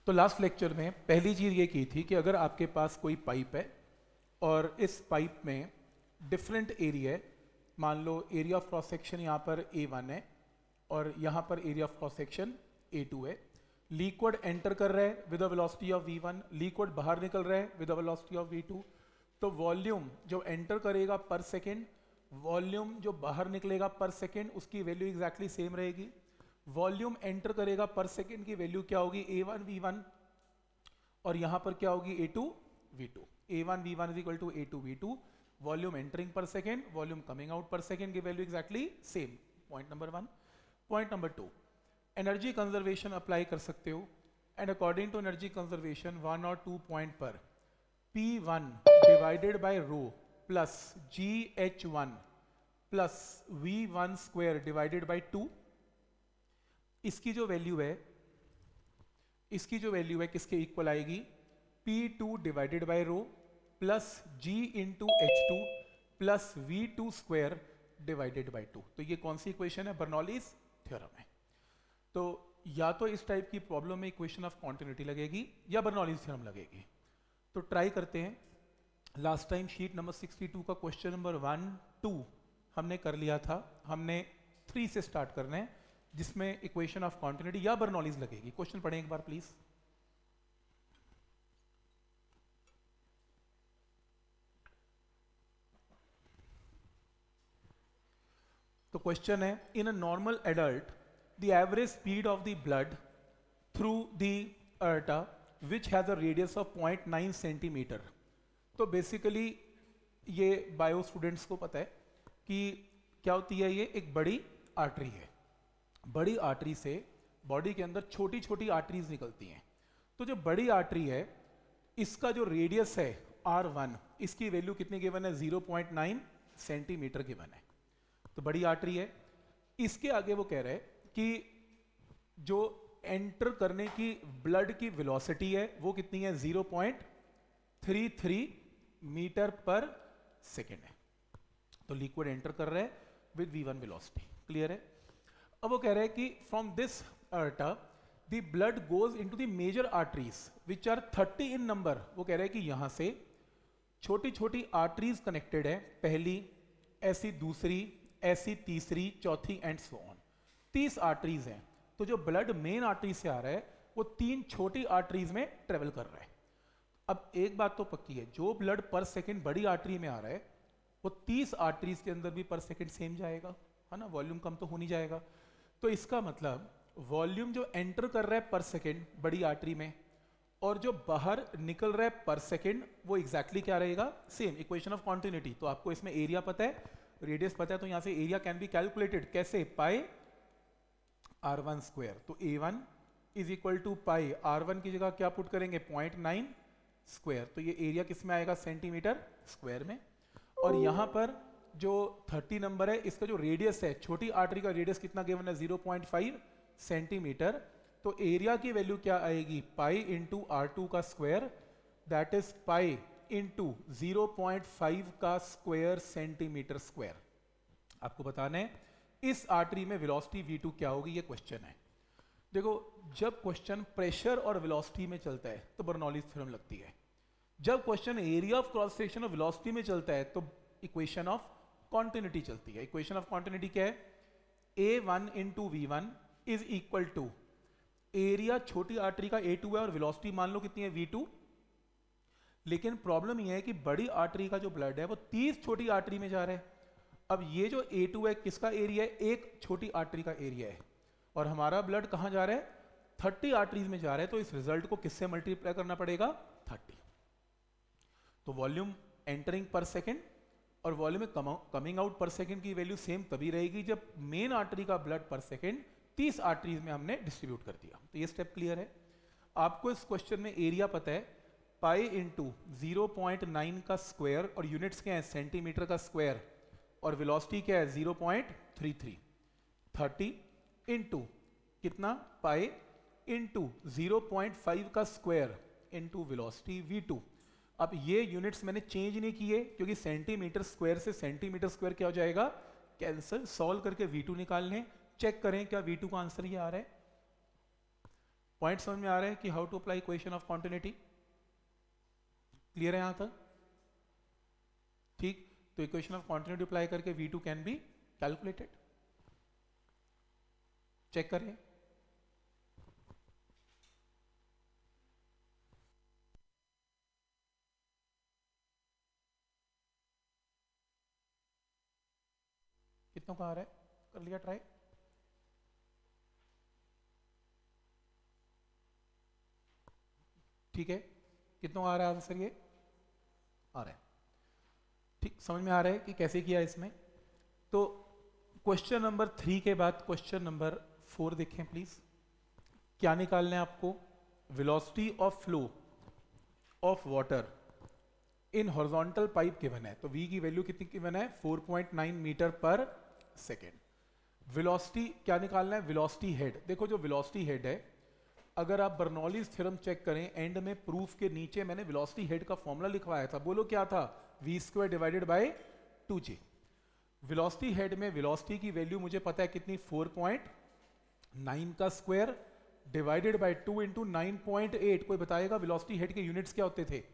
तो last lecture में पहली चीज़ ये की थी कि अगर आपके पास कोई पाइप है और इस पाइप में डिफरेंट एरिया है, मान लो एरिया ऑफ क्रॉस सेक्शन यहाँ पर A1 है और यहाँ पर area of cross section A2 है। लिक्विड एंटर कर रहा है with a velocity of V1, liquid बाहर निकल रहा है with a velocity of V2। तो वॉल्यूम जो एंटर करेगा पर सेकेंड, वॉल्यूम जो बाहर निकलेगा पर सेकेंड, उसकी वैल्यू एग्जैक्टली सेम रहेगी। वॉल्यूम एंटर करेगा पर सेकेंड की वैल्यू क्या होगी, A1 V1, और यहां पर क्या होगी A2 V2। A1 V1 is equal to A2 V2। Volume entering per second, volume coming out per second की value exactly same. Point number 1। Point number 2, energy conservation apply कर सकते हो and according to energy conservation 1 और 2 point पर P1 divided by rho plus GH1 plus V1 square divided by 2, इसकी जो value है किसके इक्वल आएगी, P2 divided by rho plus G into H2 plus V2 square divided by 2। तो ये कौन सी इक्वेशन है, बर्नौलीज थ्योरम है। तो या तो इस टाइप की प्रॉब्लम में इक्वेशन ऑफ कॉन्टिन्यूटी लगेगी या बर्नौलीज थ्योरम लगेगी। तो ट्राई करते हैं। लास्ट टाइम शीट नंबर 62 का क्वेश्चन नंबर 1, 2 हमने कर लिया था। हमने 3 से स्टार्ट करना है जिसमें इक्वेशन ऑफ कॉन्टिन्यूटी या बर्नौलीज लगेगी। क्वेश्चन पढ़ें एक बार प्लीज। तो क्वेश्चन है, in a normal adult the average speed of the blood through the aorta which has a radius of 0.9 centimetre. तो बेसिकली ये बायो स्टूडेंट्स को पता है कि क्या होती है, ये एक बड़ी आर्टरी है। बड़ी आर्टरी से बॉडी के अंदर छोटी छोटी आर्टरीज निकलती हैं। तो जो बड़ी आर्टरी है इसका जो रेडियस है R1, इसकी वैल्यू कितनी गिवन है, 0.9 सेंटीमीटर गिवन है। तो बड़ी आर्टरी है। इसके आगे वो कह रहे हैं कि जो एंटर करने की ब्लड की वेलोसिटी है वो कितनी है, 0.33 मीटर पर सेकेंड है। तो लिक्विड एंटर कर रहा है विद V1 वेलोसिटी। क्लियर है। अब वो कह रहे हैं कि from this aorta the blood goes into the major arteries which are 30 in number. वो कह रहे हैं कि यहां से छोटी छोटी आर्टरीज कनेक्टेड है, पहली, ऐसी दूसरी, ऐसी तीसरी, चौथी एंड सो ऑन। 30 आर्टरीज हैं। तो जो ब्लड मेन आर्टरी से आ रहा है वो 3 छोटी आर्टरीज में ट्रेवल कर रहा है। अब एक बात तो पक्की है, जो ब्लड पर सेकंड बड़ी आर्टरी में आ रहा है वो 30 आर्टरीज के अंदर भी पर सेकंड सेम जाएगा, है ना, वॉल्यूम कम तो हो नहीं जाएगा। तो इसका मतलब वॉल्यूम जो एंटर कर रहा है पर सेकंड बड़ी आर्टरी में और जो बाहर निकल रहा है पर सेकंड वो एग्जैक्टली क्या रहेगा, सेम। Equation of continuity. तो आपको इसमें एरिया पता है, रेडियस पता है, तो यहां से एरिया कैन बी कैलकुलेटेड कैसे, पाई R1 स्क्वायर। तो A1 is equal to pi R1 की जगह क्या पुट करेंगे, 0.9 स्क्वायर। तो ये एरिया किस में आएगा, सेंटीमीटर स्क्वायर में। और यहां पर जो 30 नंबर है इसका जो रेडियस है, छोटी आर्टरी का रेडियस कितना गिवन है, 0.5 सेंटीमीटर। तो एरिया की वैल्यू क्या आएगी, पाई इंटू R2 का square, that is pi into 0.5 का स्क्वायर सेंटीमीटर स्क्वायर। आपको बताना है इस आर्टरी में वेलोसिटी V2 क्या होगी, ये क्वेश्चन है। देखो जब क्वेश्चन प्रेशर और वेलोसिटी में चलता है तो बर्नौलीज थ्योरम लगती है। जब question area of cross section और वेलोसिटी में चलता है तो इक्वेशन ऑफ कॉन्टिन्यूटी चलती है। इक्वेशन ऑफ कॉन्टिन्यूटी क्या है, A1 into V1 is equal to area छोटी आर्टरी का A2 है और वेलोसिटी मान लो कितनी है, V2। लेकिन प्रॉब्लम यह है कि बड़ी आर्टरी का जो ब्लड है वो 30 छोटी आर्टरी में जा रहा है। अब ये जो A2 है किसका एरिया है, एक छोटी आर्टरी का एरिया है, और हमारा ब्लड कहां जा रहा है, 30 आर्टरीज में जा रहा है। तो इस रिजल्ट को किससे मल्टीप्लाई करना पड़ेगा, 30। तो वॉल्यूम एंटरिंग पर सेकेंड और volume coming out per second की वैल्यू सेम तभी रहेगी जब मेन आर्टरी का ब्लड पर सेकेंड 30 आर्टरीज में हमने डिस्ट्रीब्यूट कर दिया। तो ये स्टेप क्लियर है। आपको इस क्वेश्चन में एरिया पता है, पाई इंटू 0.9 का स्क्वायर और यूनिट्स क्या है, सेंटीमीटर का स्क्वायर, और वेलोसिटी क्या है, 0.33। 30 इंटू कितना, पाई इंटू 0.5 का स्क्वायर इंटू वेलोसिटी V2। अब ये यूनिट्स मैंने चेंज नहीं किए क्योंकि सेंटीमीटर स्क्वायर से सेंटीमीटर स्क्वायर क्या हो जाएगा, कैंसिल। सॉल्व करके V2 निकालने, चेक करें क्या V2 का आंसर ये आ रहा है। पॉइंट समझ में आ रहा है कि how to apply equation of continuity? Clear है यहां तक? ठीक, तो इक्वेशन ऑफ कॉन्टिन्यूटी अप्लाई करके V2 can be calculated. Check करें। कितनों का आ रहा है? कर लिया ट्राई? ठीक है, कितनों का आ रहा है आंसर? ये आ रहा है। ठीक, समझ में आ रहा है कि कैसे किया इसमें? तो क्वेश्चन नंबर 3 के बाद क्वेश्चन नंबर 4 देखें प्लीज। क्या निकालना है आपको? Velocity of flow of water in horizontal pipe given है। तो V की वैल्यू कितनी गिवन है? 4.9 मीटर पर सेकेंड। वेलोसिटी क्या निकालना है? Velocity head. देखो जो वेलोसिटी हेड है, अगर आप बर्नौलीज थ्योरम चेक करें, एंड में प्रूफ के नीचे मैंने वेलोसिटी हेड का फॉर्मूला लिखवाया था। बोलो क्या था? v² divided by 2j। Velocity head में वेलोसिटी की वैल्यू मुझे पता है कितनी? 4.9 का स्क्वायर डिवाइडेड बाय 2 इंटू 9.8। कोई बताएगा वेलोसिटी हेड के यूनिट्स क्या होते थे?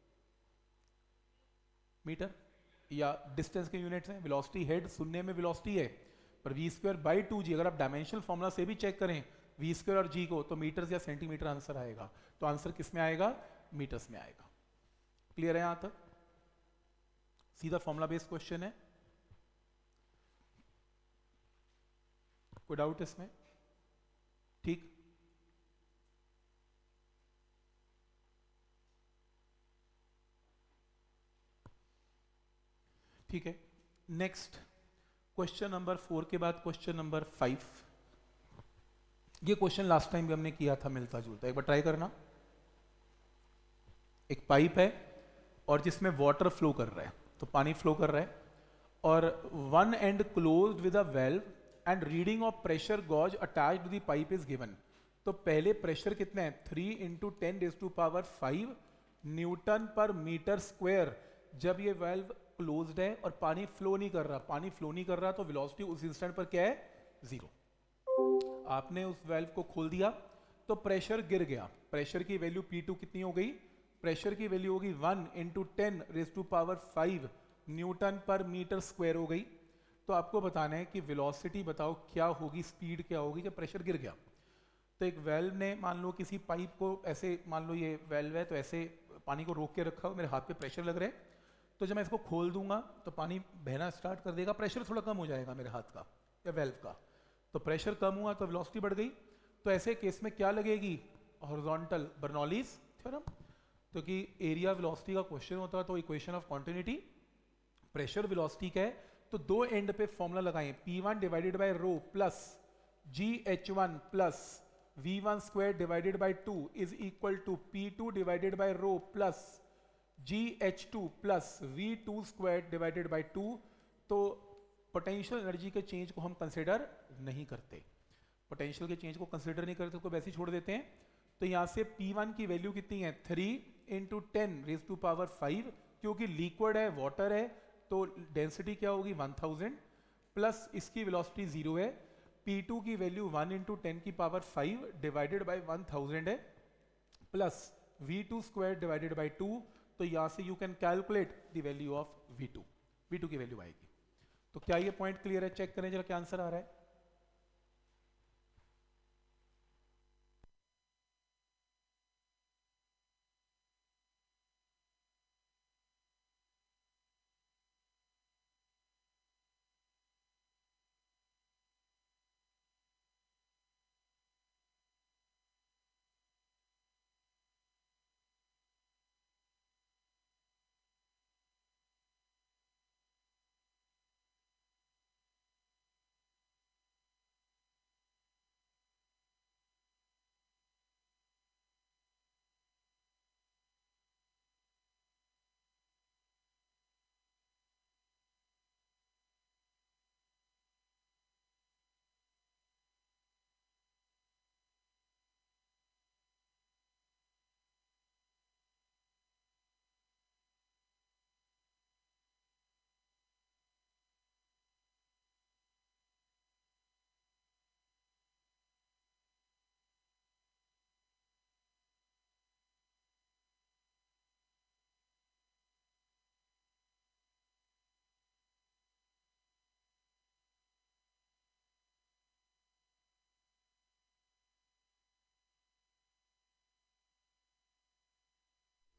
मीटर या डिस्टेंस के यूनिट्स हैं। वेलोसिटी हेड सुनने में वेलोसिटी है, पर v² बाई 2g अगर आप डायमेंशनल फॉर्मूला से भी चेक करें v² और g को, तो मीटर्स या सेंटीमीटर आंसर आएगा। तो आंसर किस में आएगा? मीटर्स में आएगा। क्लियर है यहां तक? सीधा फॉर्मूला बेस्ड क्वेश्चन है। कोई डाउट इसमें? ठीक, ठीक है। नेक्स्ट क्वेश्चन नंबर 4 के बाद क्वेश्चन नंबर 5। ये क्वेश्चन लास्ट टाइम भी हमने किया था, मिलता जुलता। एक बार ट्राई करना। एक पाइप है और जिसमें वाटर फ्लो कर रहा है, तो पानी फ्लो कर रहा है, और one end closed with a valve and reading of pressure gauge attached to the pipe is given. तो पहले प्रेशर कितना है? 3 into 10⁵ newton per metre square. जब ये वेल्व क्लोज्ड है और पानी फ्लो नहीं कर रहा, पानी फ्लो नहीं कर रहा, तो वेलोसिटी उस इंस्टेंट पर क्या है? 0। आपने उस वेल्व को खोल दिया तो प्रेशर गिर गया। प्रेशर की वैल्यू P2 कितनी हो गई? प्रेशर की वैल्यू होगी 1 into 10⁵ newton per metre square हो गई। तो आपको बताना है कि वेलोसिटी बताओ क्या होगी, स्पीड क्या होगी जब प्रेशर गिर गया। तो एक वेल्व ने, मान लो किसी पाइप को ऐसे, मान लो ये वेल्व है, तो ऐसे पानी को रोक के रखा हो, मेरे हाथ पे प्रेशर लग रहा है, तो जब मैं इसको खोल दूंगा तो पानी बहना स्टार्ट कर देगा, प्रेशर थोड़ा कम हो जाएगा मेरे हाथ का या वेल्व का। तो प्रेशर कम हुआ तो वेलोसिटी बढ़ गई। तो ऐसे केस में क्या लगेगी? Horizontal Bernoulli's theorem. तो कि एरिया वेलोसिटी का क्वेश्चन होता है, तो equation of continuity pressure velocity का है, तो दो एंड पे फॉर्मूला लगाएं। P1 divided by rho plus GH1 plus V1² divided by 2 is equal to P2 divided by rho plus GH2 plus V2² divided by 2। तो पोटेंशियल एनर्जी के change को हम कंसिडर नहीं करते, पोटेंशियल के चेंज को कंसिडर नहीं करते, उसको वैसे ही छोड़ देते हैं। तो यहां से P1 की वैल्यू कितनी है? 3 इंटू 10⁵, क्योंकि लिक्विड है, वाटर है, तो डेंसिटी क्या होगी? 1000 प्लस इसकी वेलोसिटी 0 है। P2 की वैल्यू 1 इंटू 10⁵ डिवाइडेड बाय 1000 है, प्लस V2² डिवाइडेड बाय 2। तो यहां से you can calculate the value of V2। V2 की वैल्यू आएगी। तो क्या ये पॉइंट क्लियर है? चेक करें जरा क्या आंसर आ रहा है।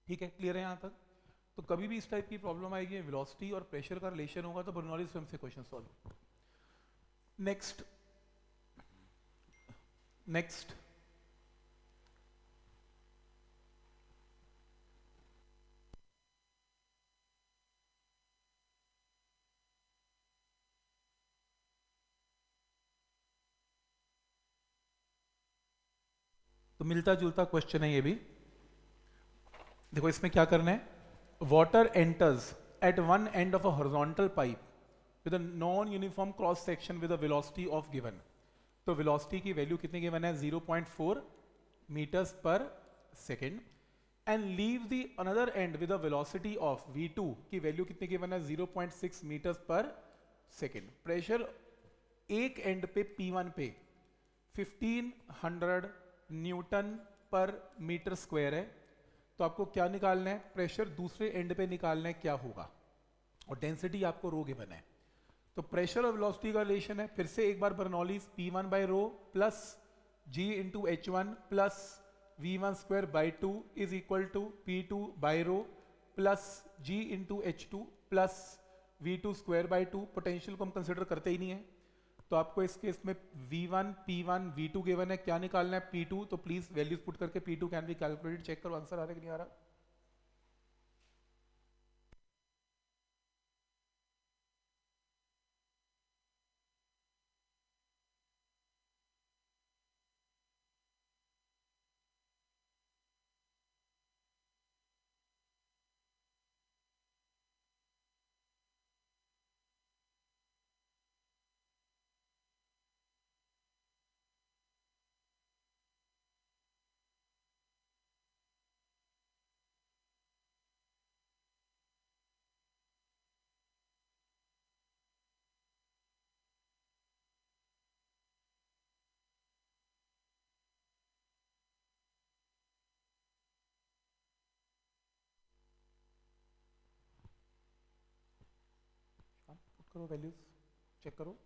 ठीक है, क्लियर है यहाँ तक? तो कभी भी इस टाइप की प्रॉब्लम आएगी, वेलोसिटी और प्रेशर का रिलेशन होगा तो बर्नौलीज थ्योरम से क्वेश्चन सॉल्व। नेक्स्ट तो मिलता जुलता क्वेश्चन है ये भी। देखो इसमें क्या करना है, water enters at one end of a horizontal pipe with a non uniform cross section with a velocity of given. तो वेलोसिटी की वैल्यू कितनी गिवन है, 0.4 metres per second, and leave the another end with a velocity of v2 की value कितनी given है, 0.6 metres per second. Pressure एक and पे P1 पे 1500 न्यूटन पर मीटर स्क्वायर है। तो आपको क्या निकालना है, प्रेशर दूसरे एंड पे निकालना है क्या होगा, और डेंसिटी आपको रो गिवन है। तो प्रेशर और वेलोसिटी का रिलेशन है, फिर से एक बार Bernoulli's P1 by rho plus G into H1 plus V1 square by 2 is equal to P2 by rho plus G into H2 plus V2 square by 2। Potential को हम कंसिडर करते ही नहीं है, तो आपको इस केस में V1 P1 V2 गिवन है, क्या निकालना है P2। तो प्लीज वैल्यूज पुट करके P2 can be calculated, check करो आंसर आ रहा है कि नहीं आ रहा। पुट करो वैल्यूज, चेक करो।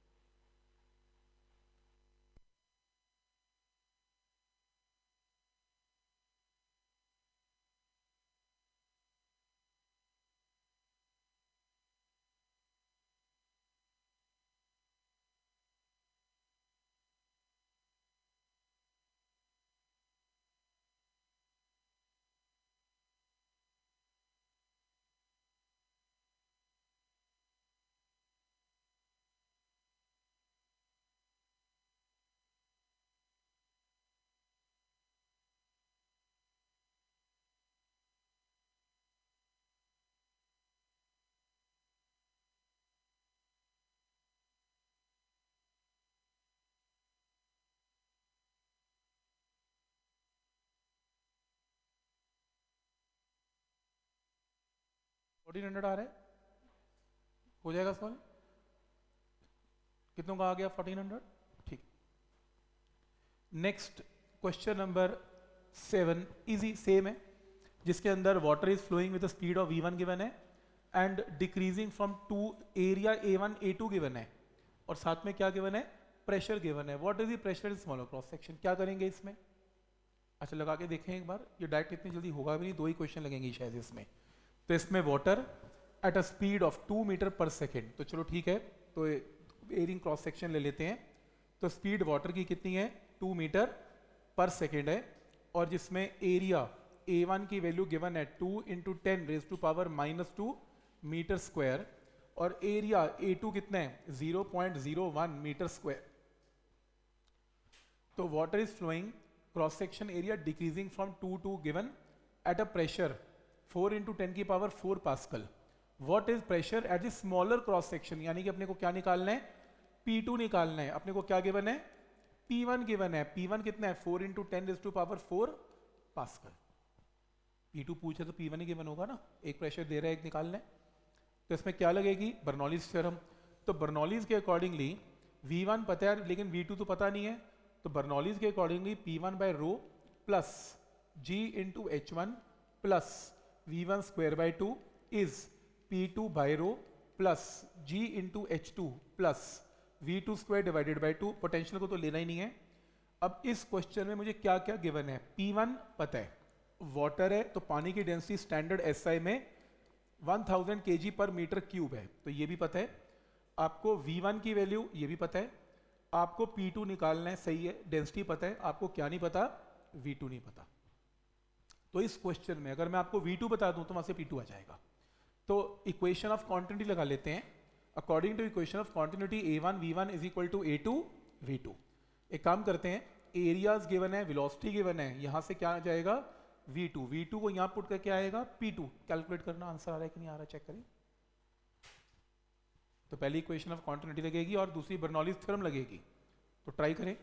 $1400 आ रहा है, हो जाएगा सॉल्व। कितनों का आ गया 1400, ठीक। Next question number 7 easy same है, जिसके अंदर water is flowing with the speed of v1 given है and decreasing from 2 area a1 a2 given है, और साथ में क्या गिवन है, प्रेशर गिवन है। What is the pressure in smaller cross section, क्या करेंगे इसमें। अच्छा लगा के देखें एक बार, ये डायरेक्ट इतनी जल्दी होगा भी नहीं, दो ही क्वेश्चन लगेंगे शायद इसमें। तो इसमें water at a speed of 2 metre per second, तो चलो ठीक है, तो एयरिंग क्रॉस सेक्शन ले लेते हैं। तो स्पीड वाटर की कितनी है, 2 मीटर पर सेकेंड है, और जिसमें एरिया A1 की वैल्यू गिवन है 2 इंटू 10 raise to power -2 metre square, और एरिया A2 कितना है 0.01 मीटर स्क्वायर। तो water is flowing, cross section area decreasing from 2 to given at a pressure 4 into 10 की power 4 pascal. What is pressure at the smaller cross section, यानी कि अपने को क्या निकालना है, P2 निकालना है। अपने को क्या गिवन है, P1 गिवन है। P1 कितना है 4 into 10 raise to power 4 pascal. P2 पूछे तो P1 ही गिवन होगा ना, एक प्रेशर दे रहा है एक निकालना है। तो इसमें क्या लगेगी, बर्नौलीज थ्योरम। तो बर्नौलीज के अकॉर्डिंगली V1 पता है लेकिन V2 तो पता नहीं है, तो बर्नौलीज के accordingly P1 by rho plus G into H1 plus V1 square by 2 is P2 by rho plus G into H2 plus V2 square divided by 2। Potential को तो लेना ही नहीं है। अब इस क्वेश्चन में मुझे क्या क्या गिवन है, P1 पता है, वाटर है तो पानी की डेंसिटी स्टैंडर्ड एसआई में 1000 kg पर मीटर क्यूब है, तो ये भी पता है आपको। V1 की वैल्यू ये भी पता है आपको। P2 निकालना है, सही है, डेंसिटी पता है आपको, क्या नहीं पता, V2 नहीं पता। तो इस क्वेश्चन में अगर मैं आपको V2 बता दूं तो वहां से P2 आ जाएगा। तो इक्वेशन ऑफ कॉन्टिन्यूटी लगा लेते हैं। According to equation of continuity A1 V1 is equal to A2 V2। एक काम करते हैं, एरियाज गिवन है, वेलोसिटी गिवन है, यहां से क्या आ जाएगा V2। V2 को यहां पुट करके आएगा P2। कैलकुलेट करना, आंसर आ रहा है कि नहीं आ रहा है चेक करें। तो पहली इक्वेशन ऑफ कॉन्टिन्यूटी लगेगी और दूसरी बर्नौलीज थ्योरम लगेगी, तो ट्राई करें।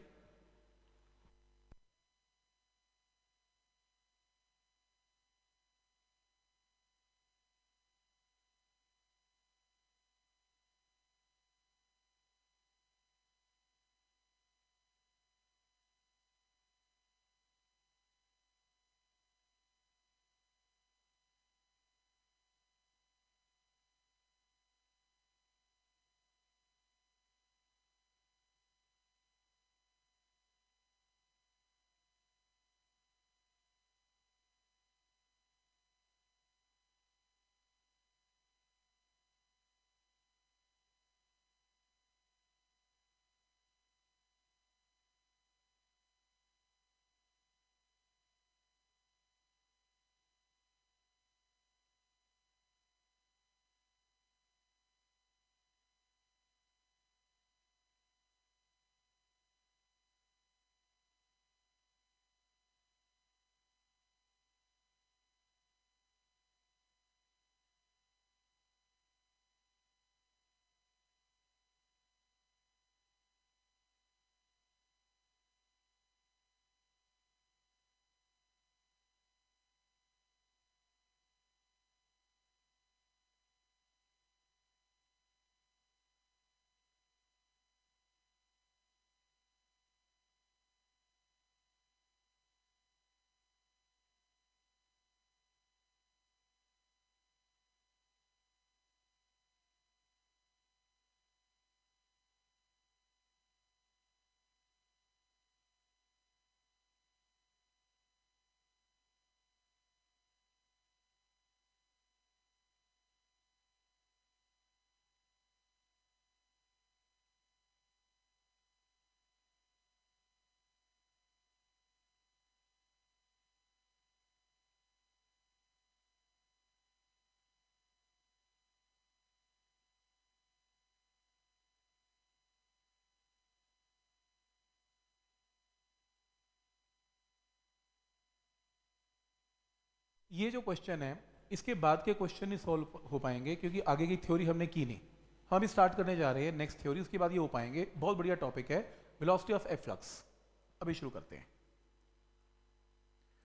ये जो क्वेश्चन है इसके बाद के क्वेश्चन नहीं सॉल्व हो पाएंगे क्योंकि आगे की थ्योरी हमने की नहीं। हम अभी स्टार्ट करने जा रहे हैं नेक्स्ट थ्योरी, उसके बाद ये हो पाएंगे। बहुत बढ़िया टॉपिक है वेलोसिटी ऑफ एफ्लक्स। अभी शुरू करते हैं।